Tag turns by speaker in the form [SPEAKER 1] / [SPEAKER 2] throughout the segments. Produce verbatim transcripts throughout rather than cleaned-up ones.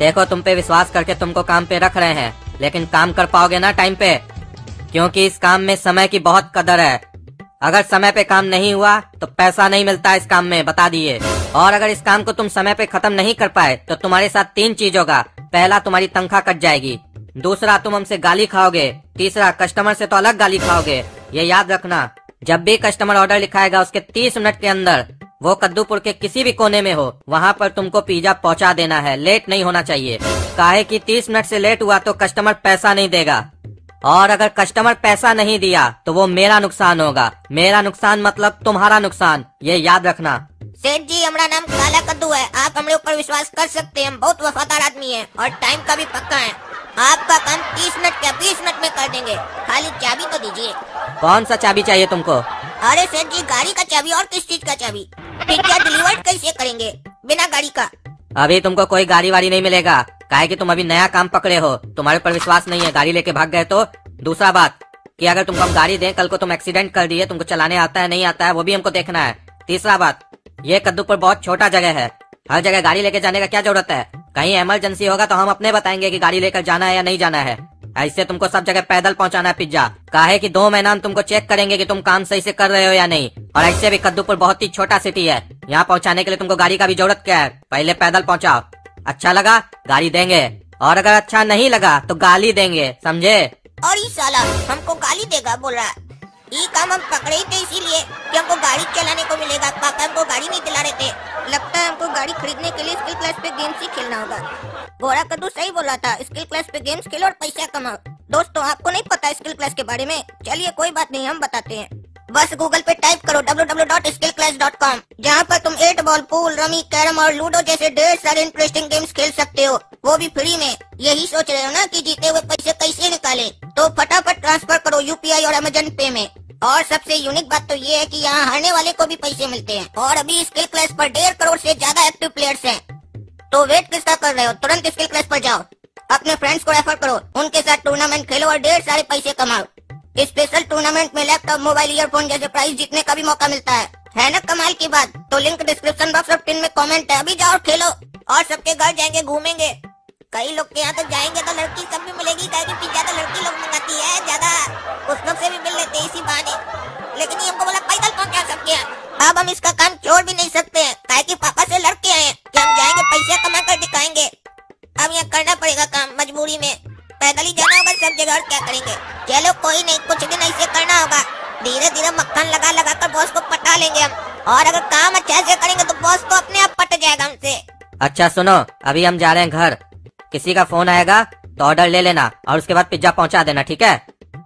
[SPEAKER 1] देखो तुम पे विश्वास करके तुमको काम पे रख रहे हैं, लेकिन काम कर पाओगे ना टाइम पे? क्योंकि इस काम में समय की बहुत कदर है। अगर समय पे काम नहीं हुआ तो पैसा नहीं मिलता इस काम में, बता दिए। और अगर इस काम को तुम समय पे खत्म नहीं कर पाए तो तुम्हारे साथ तीन चीज होगा। पहला, तुम्हारी तनख्वाह कट जाएगी। दूसरा, तुम हमसे गाली खाओगे। तीसरा, कस्टमर से तो अलग गाली खाओगे। ये याद रखना, जब भी कस्टमर ऑर्डर लिखाएगा उसके तीस मिनट के अंदर, वो कद्दूपुर के किसी भी कोने में हो, वहाँ पर तुमको पिज्जा पहुँचा देना है। लेट नहीं होना चाहिए, काहे कि तीस मिनट से लेट हुआ तो कस्टमर पैसा नहीं देगा, और अगर कस्टमर पैसा नहीं दिया तो वो मेरा नुकसान होगा। मेरा नुकसान मतलब तुम्हारा नुकसान, ये याद रखना।
[SPEAKER 2] सेठ जी, हमारा नाम काला कद्दू है, आप हमारे ऊपर विश्वास कर सकते हैं। हम बहुत वफादार आदमी हैं और टाइम का भी पक्का है। आपका काम तीस मिनट क्या बीस मिनट में कर देंगे, खाली चाबी तो दीजिए।
[SPEAKER 1] कौन सा चाबी चाहिए तुमको?
[SPEAKER 2] अरे सेठ जी, गाड़ी का चाबी। और किस चीज का चाबी? पिज्जा डिलीवर कैसे करेंगे बिना गाड़ी का?
[SPEAKER 1] अभी तुमको कोई गाड़ी वाड़ी नहीं मिलेगा, काहे कि तुम अभी नया काम पकड़े हो, तुम्हारे ऊपर विश्वास नहीं है, गाड़ी लेके भाग गए तो। दूसरा बात कि अगर तुमको हम गाड़ी दें, कल को तुम एक्सीडेंट कर दिए, तुमको चलाने आता है नहीं आता है वो भी हमको देखना है। तीसरा बात, ये कद्दूपुर बहुत छोटा जगह है, हर जगह गाड़ी लेके जाने का क्या जरूरत है? कहीं इमरजेंसी होगा तो हम अपने बताएंगे कि गाड़ी लेकर जाना है या नहीं जाना है। ऐसे तुमको सब जगह पैदल पहुंचाना है पिज्जा, काहे कि दो महीना हम तुमको चेक करेंगे कि तुम काम सही से कर रहे हो या नहीं। और ऐसे भी कद्दूपुर बहुत ही छोटा सिटी है, यहाँ पहुंचाने के लिए तुमको गाड़ी का भी जरूरत क्या है? पहले पैदल पहुंचाओ, अच्छा लगा गाड़ी देंगे, और अगर अच्छा नहीं लगा तो गाली देंगे, समझे?
[SPEAKER 2] और ये साला हमको गाली देगा बोल रहा है। ये काम हम पकड़े ही थे इसीलिए कि हमको गाड़ी चलाने को मिलेगा। पापा हमको गाड़ी नहीं दिला रहे थे। लगता है हमको गाड़ी खरीदने के लिए स्किल क्लास पे गेम्स ही खेलना होगा। घोड़ा कद्दू सही बोला था, स्किल क्लास पे गेम्स खेलो और पैसा कमाओ। दोस्तों, आपको नहीं पता स्किल क्लास के बारे में? चलिए कोई बात नहीं, हम बताते हैं। बस गूगल पे टाइप करो W W W dot skill class dot com, जहाँ पर तुम eight ball, pool, rummy, carrom और लूडो जैसे ढेर सारे इंटरेस्टिंग गेम्स खेल सकते हो, वो भी फ्री में। यही सोच रहे हो ना कि जीते हुए पैसे कैसे निकालें? तो फटाफट ट्रांसफर करो यूपीआई और अमेजन पे में। और सबसे यूनिक बात तो ये है कि यहाँ हारने वाले को भी पैसे मिलते हैं। और अभी स्किल क्लास पर डेढ़ करोड़ से ज्यादा एक्टिव प्लेयर्स हैं। तो वेट किसका कर रहे हो? तुरंत स्किल क्लास पर जाओ, अपने फ्रेंड्स को रेफर करो, उनके साथ टूर्नामेंट खेलो और ढेर सारे पैसे कमाओ। स्पेशल टूर्नामेंट में लैपटॉप, मोबाइल, ईयरफोन जैसे प्राइज जीतने का भी मौका मिलता है। है ना कमाल की बात? तो लिंक डिस्क्रिप्शन बॉक्स और पिन में कमेंट है, अभी जाओ खेलो। और सबके घर जाएंगे, घूमेंगे। कई लोग के यहाँ तो जाएंगे तो लड़की सब भी मिलेगी, क्योंकि पिज्जा तो लड़की लोग मंगाती है ज्यादा, उस लोग से भी मिल लेते हैं इसी बहाने। लेकिन ये हमको बोला पैदल पहुँचा सबके यहाँ। अब हम इसका काम छोड़ भी नहीं सकते हैं, क्योंकि पापा से लड़ के आए हैं कि हम जाएंगे पैसा कमा कर दिखाएंगे। अब यहाँ करना पड़ेगा काम, मजबूरी में पैदल ही जाना होगा सब जगह, और क्या करेंगे। चलो कोई नहीं, कुछ दिन ऐसे करना होगा, धीरे धीरे मक्खन लगा लगा कर बॉस को पटा लेंगे हम। और अगर काम अच्छा से करेंगे तो बॉस तो अपने आप पट जाएगा हमसे।
[SPEAKER 1] अच्छा सुनो, अभी हम जा रहे हैं घर, किसी का फोन आएगा तो ऑर्डर ले लेना और उसके बाद पिज्जा पहुंचा देना, ठीक है?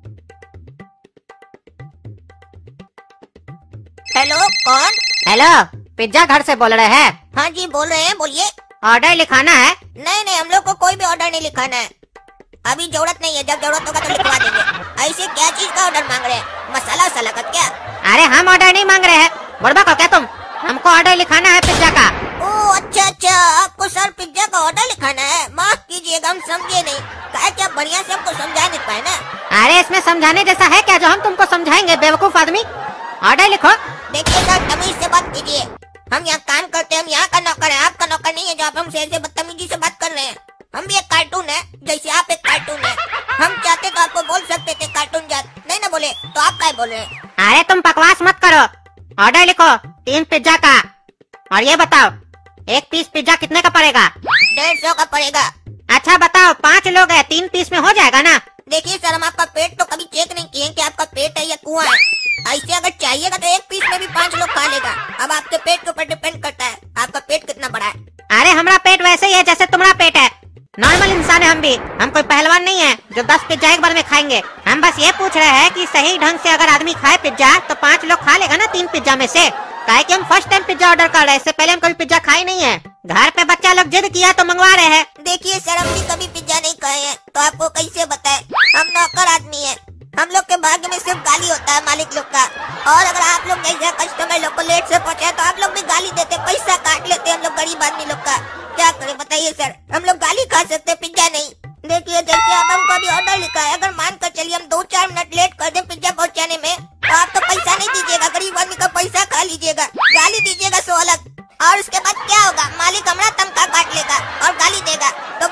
[SPEAKER 2] हेलो, कौन?
[SPEAKER 3] हेलो, पिज्जा घर से बोल रहे हैं?
[SPEAKER 2] हाँ जी बोल रहे हैं, बोलिए।
[SPEAKER 3] ऑर्डर लिखाना है?
[SPEAKER 2] नहीं नहीं, हम लोग को कोई भी ऑर्डर नहीं लिखाना है, अभी जरूरत नहीं है, जब जरूरत होगा तो लिखवा देंगे। ऐसे क्या चीज का ऑर्डर मांग रहे हैं? मसाला वसाला का क्या?
[SPEAKER 3] अरे हम ऑर्डर नहीं मांग रहे हैं, बुढ़बा को क्या तुम? हमको ऑर्डर लिखाना है पिज्जा का।
[SPEAKER 2] ओह अच्छा अच्छा, आपको सर पिज्जा का ऑर्डर लिखाना है? माफ कीजिएगा, हम समझे नहीं। क्या क्या बढ़िया से हमको समझा नहीं पाए ना।
[SPEAKER 3] अरे इसमें समझाने जैसा है क्या जो हम तुमको समझाएंगे, बेवकूफ आदमी? ऑर्डर लिखो।
[SPEAKER 2] देखिए सर, तमीज से बात कीजिए, हम यहाँ काम करते हैं, हम यहाँ का नौकर है, आपका नौकर नहीं है जो आप हमसे ऐसे बदतमीजी से बात कर रहे हैं। हम भी एक कार्टून है, जैसे आप एक कार्टून है। हम चाहते तो आपको बोल सकते थे कार्टून जात, नहीं ना बोले तो आप क्या बोल रहे हैं?
[SPEAKER 3] अरे तुम बकवास मत करो, ऑर्डर लिखो तीन पिज्जा का। और ये बताओ, एक पीस पिज्जा कितने का पड़ेगा?
[SPEAKER 2] डेढ़ सौ का पड़ेगा।
[SPEAKER 3] अच्छा बताओ, पाँच लोग हैं, तीन पीस में हो जाएगा ना?
[SPEAKER 2] देखिए सर, हम आपका पेट तो कभी चेक नहीं किए कि आपका पेट है या कुआं है। ऐसे अगर चाहिएगा तो एक पीस में भी पाँच लोग खा लेगा। अब आपके पेट के ऊपर डिपेंड करता है आपका पेट कितना बड़ा है।
[SPEAKER 3] अरे हमारा पेट वैसे ही है जैसे तुम्हारा पेट है, नॉर्मल इंसान है हम भी, हम कोई पहलवान नहीं है जो दस पिज्जा एक बार में खाएंगे। हम बस ये पूछ रहे हैं कि सही ढंग से अगर आदमी खाए पिज्जा तो पाँच लोग खा लेगा ना तीन पिज्जा में से? काहे कि हम फर्स्ट टाइम पिज्जा ऑर्डर कर रहे हैं, इससे पहले हम कभी पिज्जा खाए नहीं है। घर पे बच्चा लोग जिद किया तो मंगवा रहे हैं।
[SPEAKER 2] देखिए सर, हम भी कभी पिज्जा नहीं खाए हैं तो आपको कैसे बताए, हम नौकर आदमी है। हम लोग के भाग्य में सिर्फ गाली होता है मालिक लोग का। और अगर आप लोग जैसे कस्टमर लोग को लेट से पहुँचे तो आप लोग भी गाली देते, पैसा काट लेते हम लोग गरीब आदमी लोग का। क्या करें बताइए सर, हम लोग गाली खा सकते, पिज्जा नहीं। देखिए जैसे अब हमको अभी ऑर्डर लिखा है, अगर मान कर चलिए हम दो चार मिनट लेट कर दें पिज्जा पहुंचाने में तो आप तो पैसा नहीं दीजिएगा, गरीब आदमी का पैसा खा लीजिएगा, गाली दीजिएगा सो अलग। और उसके बाद क्या होगा, मालिक हमारा तनख्वाह काट लेगा और गाली देगा। तो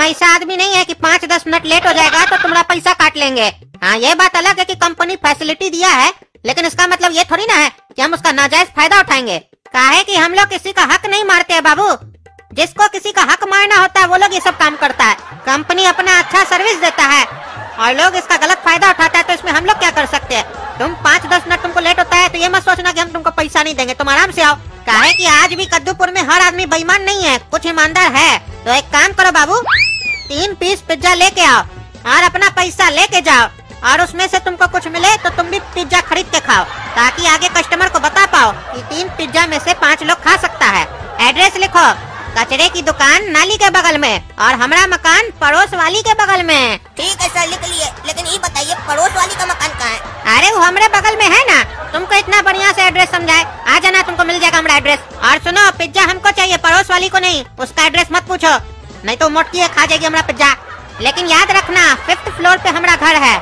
[SPEAKER 3] ऐसा आदमी नहीं है कि पाँच दस मिनट लेट हो जाएगा तो तुम्हारा पैसा काट लेंगे। हाँ, ये बात अलग है कि कंपनी फैसिलिटी दिया है, लेकिन इसका मतलब ये थोड़ी ना है कि हम उसका नाजायज फायदा उठाएंगे। काहे कि हम लोग किसी का हक नहीं मारते हैं बाबू। जिसको किसी का हक मारना होता है वो लोग ये सब काम करता है। कंपनी अपना अच्छा सर्विस देता है और लोग इसका गलत फायदा उठाता है, तो इसमें हम लोग क्या कर सकते हैं। तुम पाँच दस मिनट तुमको लेट होता है तो ये मत सोचना कि हम तुमको पैसा नहीं देंगे, तुम आराम से आओ। काहे कि आज भी कद्दूपुर में हर आदमी बेईमान नहीं है, कुछ ईमानदार है। तो एक काम करो बाबू, तीन पीस पिज्जा लेके आओ और अपना पैसा लेके जाओ, और उसमें से तुमको कुछ मिले तो तुम भी पिज्जा खरीद के खाओ, ताकि आगे कस्टमर को बता पाओ कि तीन पिज्जा में से पाँच लोग खा सकता है। एड्रेस लिखो, कचरे की दुकान नाली के बगल में और हमारा मकान पड़ोस वाली के बगल में।
[SPEAKER 2] ठीक है सर, लिख लिए। लेकिन ये बताइए पड़ोस वाली का मकान कहाँ है?
[SPEAKER 3] अरे वो हमारे बगल में है ना। तुमको इतना बढ़िया से एड्रेस समझाए, आ जाना, तुमको मिल जाएगा हमारा एड्रेस। और सुनो, पिज्जा हमको चाहिए, पड़ोस वाली को नहीं। उसका एड्रेस मत पूछो, नहीं तो मोटकी है, खा जाएगी हमारा पिज्जा। लेकिन याद रखना, फिफ्थ फ्लोर पे हमारा घर है।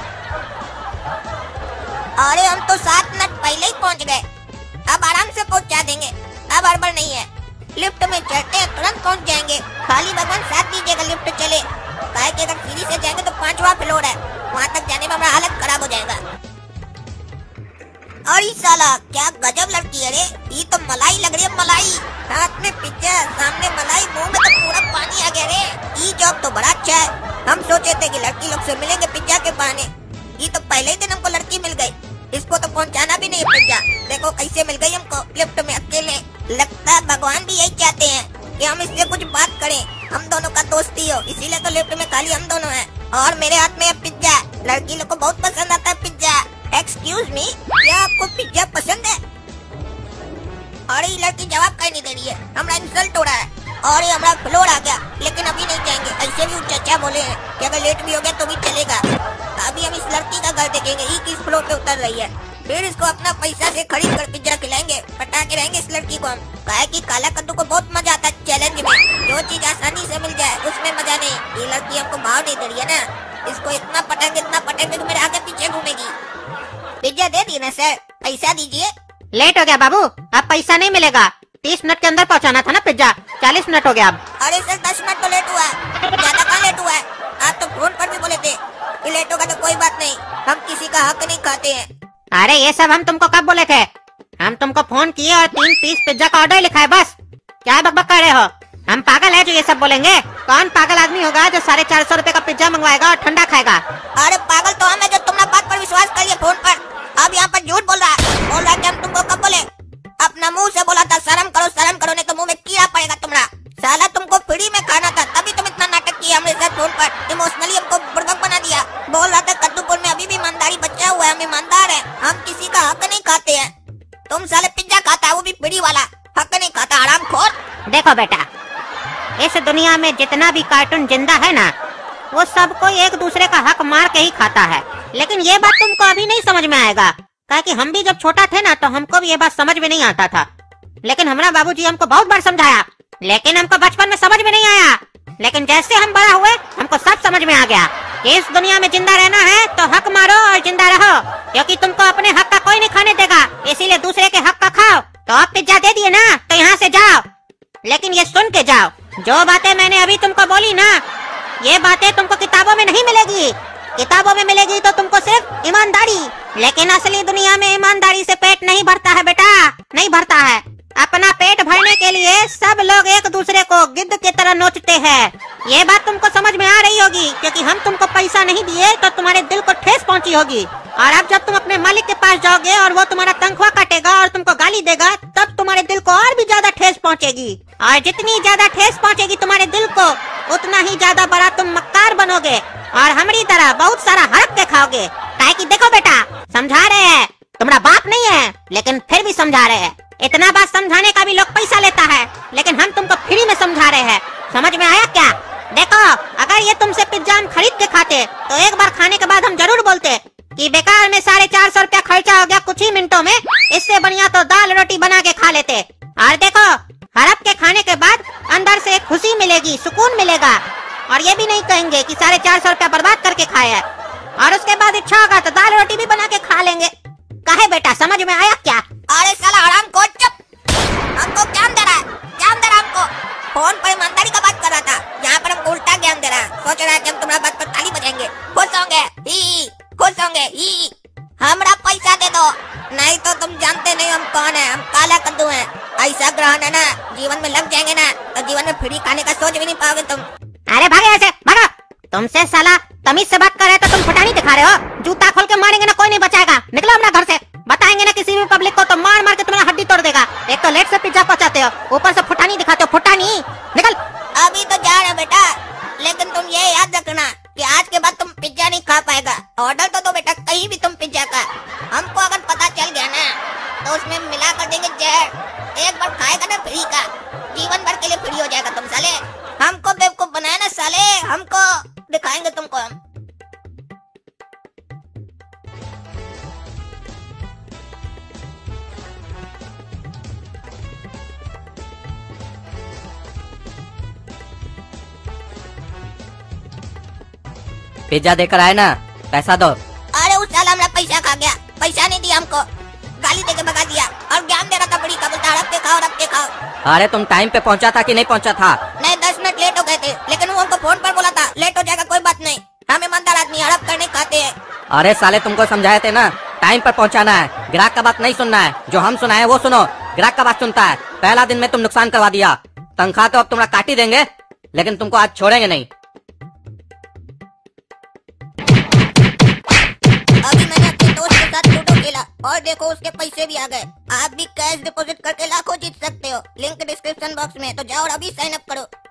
[SPEAKER 2] अरे हम तो सात मिनट पहले ही पहुंच गए, अब आराम से पहुंचा देंगे, अब हड़बड़ नहीं है। लिफ्ट में चढ़ते हैं तुरंत पहुंच जाएंगे। खाली भगवान साथ दीजिएगा लिफ्ट चले, काहे कि अगर सीढ़ी से जाएंगे तो पांचवा फ्लोर है, वहाँ तक जाने में हमारा हालत खराब हो जाएगा। और ये साला क्या गजब लड़की है रे, ये तो मलाई लग रही है, मलाई। हाथ में पिज्जा, सामने मलाई, मुंह में तो पूरा पानी आ गया रे। ये जॉब तो बड़ा अच्छा है। हम सोचे थे कि लड़की लोग से मिलेंगे पिज्जा के बहाने, ये तो पहले ही दिन हमको लड़की मिल गई। इसको तो पहुंचाना भी नहीं पिज्जा, देखो कैसे मिल गई हमको लिफ्ट में अकेले। लगता है भगवान भी यही चाहते हैं कि हम इससे कुछ बात करें, हम दोनों का दोस्ती हो, इसीलिए तो लिफ्ट में खाली हम दोनों हैं। और मेरे हाथ में है पिज्जा, लड़की लोग को बहुत पसंद आता है पिज्जा। एक्सक्यूज मी, क्या आपको पिज्जा पसंद है? अरे ये लड़की जवाब कहीं नहीं दे रही है, हमारा इंसल्ट हो रहा है। और ये हमारा फ्लोर आ गया, लेकिन अभी नहीं जाएंगे। ऐसे भी चाचा बोले हैं कि अगर लेट भी हो गया तो भी चलेगा। अभी हम इस लड़की का घर देखेंगे, ये किस फ्लोर पे उतर रही है, फिर इसको अपना पैसा से खरीद कर पिज्जा खिलाएंगे, पटा के रहेंगे इस लड़की को हम। काहे कि काला कद्दू को बहुत मजा आता है चैलेंज में, जो चीज आसानी से मिल जाए उसमें मजा नहीं। ये लड़की हमको भाव नहीं दे रही है ना, इसको इतना पटाएंगे इतना पटाएंगे कि मेरे आगे पीछे घूमेगी। पिज्जा दे दी ना सर, पैसा दीजिए।
[SPEAKER 3] लेट हो गया बाबू, अब पैसा नहीं मिलेगा। तीस मिनट के अंदर पहुंचाना था ना पिज्जा, चालीस मिनट हो गया अब।
[SPEAKER 2] अरे सर दस मिनट तो लेट हुआ है, ज्यादा कहाँ लेट हुआ है? आप तो फोन पर भी बोले थे कि लेट होगा तो कोई बात नहीं, हम किसी का हक नहीं खाते हैं।
[SPEAKER 3] अरे ये सब हम तुमको कब बोले थे? हम तुमको फोन किए और तीन पीस पिज्जा का ऑर्डर लिखा है, बस। क्या बकबक कर रहे हो? हम पागल है जो ये सब बोलेंगे? कौन पागल आदमी होगा जो साढ़े चार सौ रूपए का पिज्जा मंगवाएगा और ठंडा खाएगा?
[SPEAKER 2] अरे पागल तो हम है जो तुम्हारा बात पर विश्वास करिए फोन पर। अब यहाँ पर झूठ बोल रहा है, बोल रहा है कि हम तुमको कब बोले? अपना मुंह से बोला था शर्म करो शर्म करो, नहीं तो मुंह में कीड़ा पड़ेगा तुम्हारा। साला तुमको फ्री में खाना था, तभी तुम इतना नाटक किया हमारे साथ फोन पर, इमोशनली हमको बुड़बक बना दिया। बोल रहा था कद्दूपुर में अभी भी ईमानदारी बचा हुआ है, हम ईमानदार है, हम किसी का हक नहीं खाते हैं। तुम साले पिज्जा खाता है, वो भी फ्री वाला, हक नहीं खाता, हरामखोर।
[SPEAKER 3] देखो बेटा, इस दुनिया में जितना भी कार्टून जिंदा है ना, वो सबको एक दूसरे का हक मार के ही खाता है। लेकिन ये बात तुमको अभी नहीं समझ में आएगा, काहे कि हम भी जब छोटा थे ना तो हमको भी ये बात समझ में नहीं आता था। लेकिन हमारा बाबूजी हमको बहुत बार समझाया, लेकिन हमको बचपन में समझ में नहीं आया। लेकिन जैसे हम बड़ा हुए हमको सब समझ में आ गया कि इस दुनिया में जिंदा रहना है तो हक मारो और जिंदा रहो, क्योंकि तुमको अपने हक का कोई नहीं खाने देगा, इसीलिए दूसरे के हक का खाओ। तो अब पिज्जा दे दिए ना, तो यहाँ से जाओ, लेकिन ये सुन के जाओ, जो बातें मैंने अभी तुमको बोली ना, ये बातें तुमको किताबों में नहीं मिलेगी। किताबों में मिलेगी तो तुमको सिर्फ ईमानदारी, लेकिन असली दुनिया में ईमानदारी से पेट नहीं भरता है बेटा, नहीं भरता है। अपना पेट भरने के लिए सब लोग एक दूसरे को गिद्ध की तरह नोचते हैं। ये बात तुमको समझ में आ रही होगी, क्योंकि हम तुमको पैसा नहीं दिए तो तुम्हारे दिल को ठेस पहुंची होगी। और अब जब तुम अपने मालिक के पास जाओगे और वो तुम्हारा तनख्वाह काटेगा और तुमको गाली देगा, तब तुम्हारे दिल को और भी ज्यादा ठेस पहुंचेगी। और जितनी ज्यादा ठेस पहुंचेगी तुम्हारे दिल को, उतना ही ज्यादा बड़ा तुम मक्कार बनोगे और हमारी तरह बहुत सारा हड़प के खाओगे। काहे कि देखो बेटा, समझा रहे हैं, तुम्हारा बाप नहीं है लेकिन फिर भी समझा रहे हैं। इतना बात समझाने का भी लोग पैसा लेता है, लेकिन हम तुमको फ्री में समझा रहे हैं। समझ में आया क्या? देखो, अगर ये तुमसे पिज्जा हम खरीद के खाते तो एक बार खाने के बाद हम जरूर बोलते कि बेकार में साढ़े चार सौ रूपया खर्चा हो गया कुछ ही मिनटों में, इससे बढ़िया तो दाल रोटी बना के खा लेते। और देखो, हड़प के खाने के बाद अंदर से खुशी मिलेगी, सुकून मिलेगा, और ये भी नहीं कहेंगे कि साढ़े चार सौ रूपया बर्बाद करके खाया है। और उसके बाद इच्छा होगा तो दाल रोटी भी बना के खा लेंगे। काहे बेटा, समझ में आया क्या?
[SPEAKER 2] अरे साला हरामखोर, चुप! हमको ज्ञान दे रहा है, ज्ञान दे रहा है हमको। फोन पर ईमानदारी का बात कर रहा था, यहाँ पर हमको उल्टा ज्ञान हमरा पैसा दे दो, नहीं तो तुम जानते नहीं हम कौन है। हम काला कद्दू हैं। ऐसा ग्रहण है ना, जीवन में लग जाएंगे ना तो जीवन में फ्री खाने का सोच भी नहीं पाओगे तुम।
[SPEAKER 3] अरे भागे ऐसे, भागो। तुमसे साला तमीज से बात कर रहे तो तुम फुटानी दिखा रहे हो। जूता खोल के मारेंगे ना, कोई नहीं बचाएगा। निकलो अपना घर से। बताएंगे ना किसी भी पब्लिक को तो मार मार के तुम्हारा हड्डी तोड़ देगा। एक तो लेट से पिज्जा पहुंचाते हो, ऊपर से फुटानी दिखाते हो। फुटानी निकल।
[SPEAKER 2] अभी तो जा रहे बेटा, लेकिन तुम ये याद रखना कि आज के बाद तुम पिज्जा नहीं खा पाएगा। ऑर्डर तो दो बेटा, कहीं भी तुम पिज्जा का। हमको अगर पता चल गया ना तो उसमें मिला कर देंगे जहर। एक बार खाएगा ना फ्री का, जीवन भर के लिए फ्री हो जाएगा। तुम साले हमको बेवकूफ बनाया ना साले, हमको दिखाएंगे तुमको हम।
[SPEAKER 1] पिज्जा देकर आए ना, पैसा दो।
[SPEAKER 2] अरे उस साल हमारा पैसा खा गया, पैसा नहीं दिया हमको, गाली देके भगा दिया और ज्ञान दे रहा था बड़ी का। बोलता रख के खाओ, रख के खाओ।
[SPEAKER 1] अरे तुम टाइम पे पहुंचा था कि नहीं पहुंचा था?
[SPEAKER 2] नहीं, दस मिनट लेट हो गए थे, लेकिन वो हमको फोन पर बोला था लेट हो जाएगा, कोई बात नहीं। हम ईमानदार आदमी हड़प करने खाते हैं।
[SPEAKER 1] अरे साले तुमको समझाए थे ना, टाइम पर पहुंचाना है। ग्राहक का बात नहीं सुनना है, जो हम सुनाए वो सुनो। ग्राहक का बात सुनता है। पहला दिन में तुम नुकसान करवा दिया। तनख्वाह तो अब तुम्हारा काट ही देंगे, लेकिन तुमको आज छोड़ेंगे नहीं।
[SPEAKER 2] अभी मैंने अपने दोस्त के साथ लूडो खेला और देखो उसके पैसे भी आ गए। आप भी कैश डिपॉजिट करके लाखों जीत सकते हो। लिंक डिस्क्रिप्शन बॉक्स में, तो जाओ और अभी साइन अप करो।